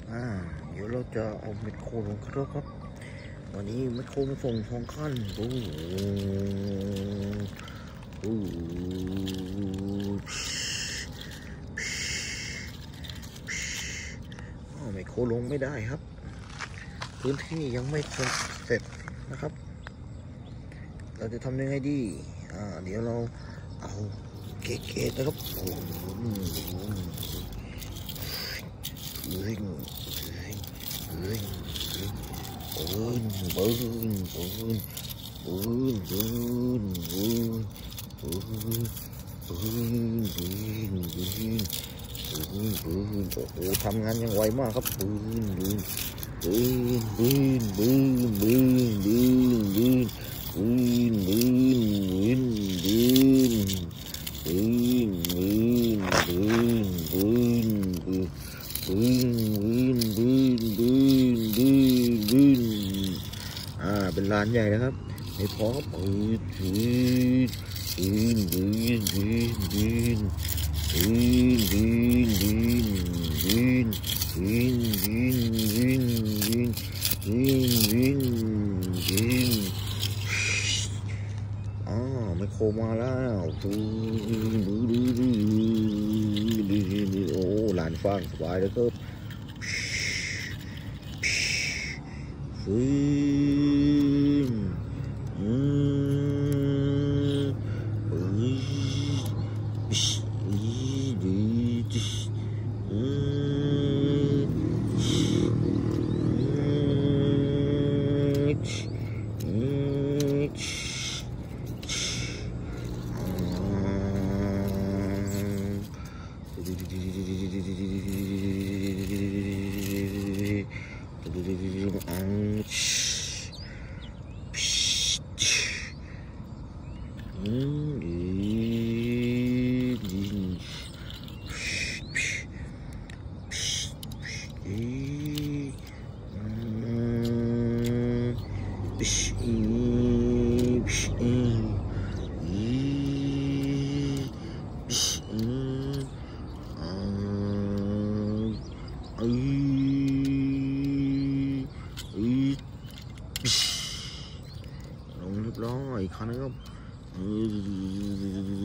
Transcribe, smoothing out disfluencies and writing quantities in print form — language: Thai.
เดี๋ยวเราจะเอาเม็ดโคลงครับวันนี้เม็ดโคมาส่ง2 ขั้นเม็ดโคลงไม่ได้ครับพื้นที่ยังไม่เสร็จนะครับเราจะทำยังไงดีเดี๋ยวเราเอาเกตนะครับทำงานยังไวมากครับเป็นลานใหญ่นะครับไม่พอไมโครมาแล้วโอ้ลานฟังสบายเลยครับลงเรียบร้อยอีกครั้งนึงครับ